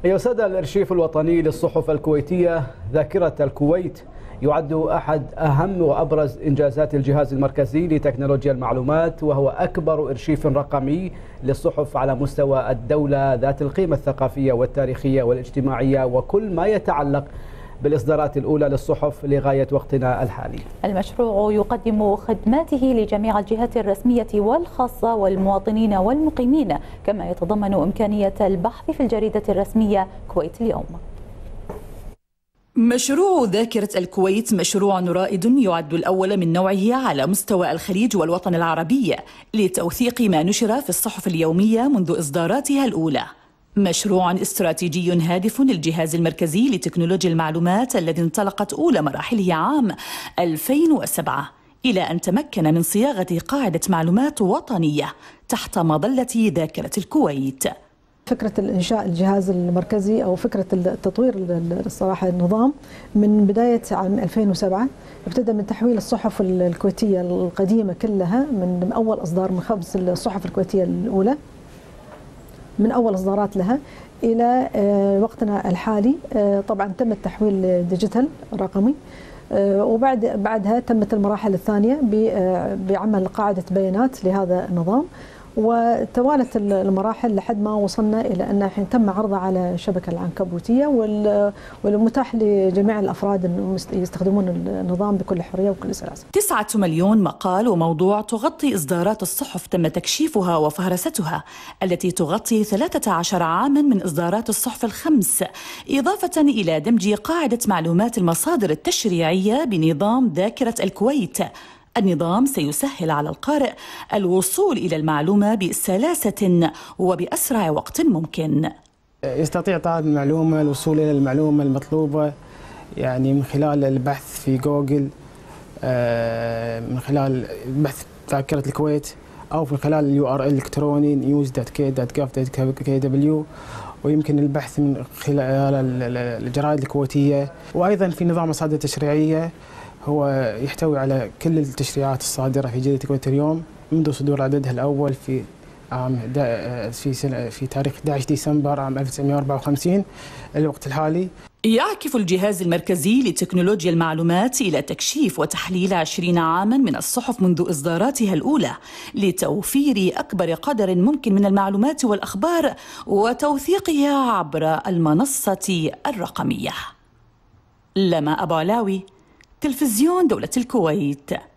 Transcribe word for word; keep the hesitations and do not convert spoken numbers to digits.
يصدى الأرشيف الوطني للصحف الكويتية ذاكرة الكويت يعد أحد أهم وأبرز إنجازات الجهاز المركزي لتكنولوجيا المعلومات، وهو أكبر أرشيف رقمي للصحف على مستوى الدولة ذات القيمة الثقافية والتاريخية والاجتماعية وكل ما يتعلق بالإصدارات الأولى للصحف لغاية وقتنا الحالي. المشروع يقدم خدماته لجميع الجهات الرسمية والخاصة والمواطنين والمقيمين، كما يتضمن إمكانية البحث في الجريدة الرسمية كويت اليوم. مشروع ذاكرة الكويت مشروع رائد يعد الأول من نوعه على مستوى الخليج والوطن العربي لتوثيق ما نشر في الصحف اليومية منذ إصداراتها الأولى. مشروع استراتيجي هادف للجهاز المركزي لتكنولوجيا المعلومات الذي انطلقت أولى مراحله عام ألفين وسبعة إلى أن تمكن من صياغة قاعدة معلومات وطنية تحت مظلة ذاكرة الكويت. فكرة الإنشاء الجهاز المركزي أو فكرة التطوير الصراحة النظام من بداية عام ألفين وسبعة ابتدى من تحويل الصحف الكويتية القديمة كلها من أول إصدار من خمس الصحف الكويتية الأولى من أول إصدارات لها إلى وقتنا الحالي. طبعا تم التحويل ديجيتال رقمي، وبعد بعدها تمت المراحل الثانية بعمل قاعدة بيانات لهذا النظام، وتوالت المراحل لحد ما وصلنا إلى أن الحين تم عرضه على الشبكة العنكبوتية والمتاح لجميع الأفراد أن يستخدمون النظام بكل حرية وكل سلاسة. تسعة مليون مقال وموضوع تغطي إصدارات الصحف تم تكشيفها وفهرستها التي تغطي ثلاثة عشر عاما من إصدارات الصحف الخمس، إضافة إلى دمج قاعدة معلومات المصادر التشريعية بنظام ذاكرة الكويت. النظام سيسهل على القارئ الوصول إلى المعلومة بسلاسة وبأسرع وقت ممكن. يستطيع طالب المعلومة الوصول إلى المعلومة المطلوبة يعني من خلال البحث في جوجل، من خلال بحث ذاكرة الكويت، أو من خلال اليو ار ال الإلكتروني نيوز دوت كي دوت جوف دوت كي دبليو، ويمكن البحث من خلال الجرائد الكويتية. وأيضا في نظام مصادر تشريعية هو يحتوي على كل التشريعات الصادرة في جريدة الكويت اليوم منذ صدور عددها الأول في عام في سنة في تاريخ أحد عشر ديسمبر عام ألف وتسعمئة وأربعة وخمسين الوقت الحالي. يعكف الجهاز المركزي لتكنولوجيا المعلومات إلى تكشيف وتحليل عشرين عاما من الصحف منذ إصداراتها الأولى لتوفير أكبر قدر ممكن من المعلومات والأخبار وتوثيقها عبر المنصة الرقمية. لما أبو علاوي، تلفزيون دولة الكويت.